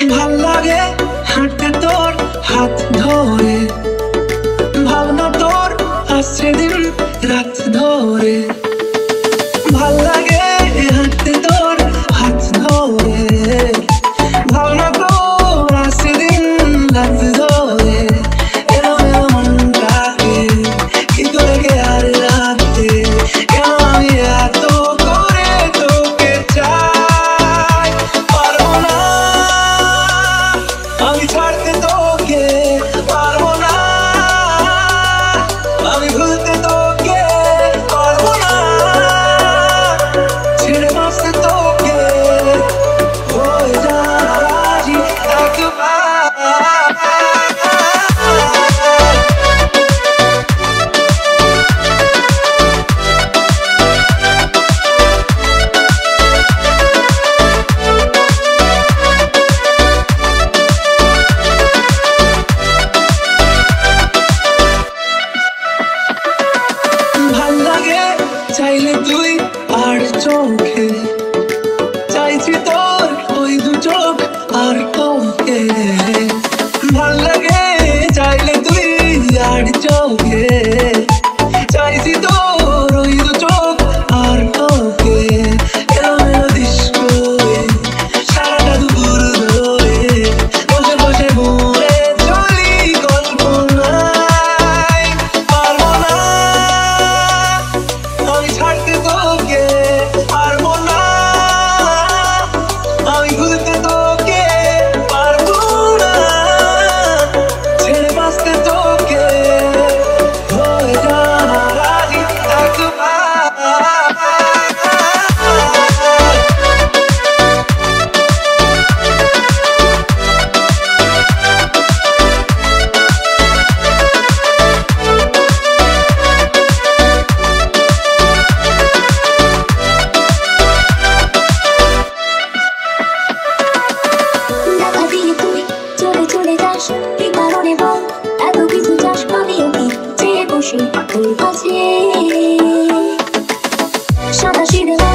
ভাল লাগে হাঁটতে তোর হাত ধরে, ভাবনা তোর আসছে দিন রাত ধরে। ভাল লাগে হাঁটতে তোর হাত ধরে, ভাবনা তোর আসছে দিন রাত ধরে। এলো এলো মনটাকে কি করে গে আর রাতে, কেন আমি এত করে তোকে চাই। পারবো না আমি ছাড়তে তোকে, পারবো না আমি ভুলতে তোকে, পারবো না ছেড়ে বাঁচতে তোকে। হয়ে যা রাজি একবার। ভাল লাগে চাইলে তুই আর চোখে, চাইছি তোর ওই দু চোখ আর তোকে। ভাল লাগে চাইলে তুই আর চোখে, চাইছি তোর ওই দু চোখ আর তোকে। এলো এলো ডিস্কো সারাটা দুপুর ধরে, বসে বসে ঘুরে চলি কল্পনায়। পারবো না আমি ছাড়তে তোকে, পারবো না আমি ভুলতে তোকে, পারবো না ছেড়ে বাঁচতে তোকে। হয়ে যা রাজি একবার। টাকা দিয়ে তুই চলে চলে যাস, কি কারণে বল এত কিছু চাস? আমিও কি চেয়ে বসি তোর কাছে, সাদা সিধে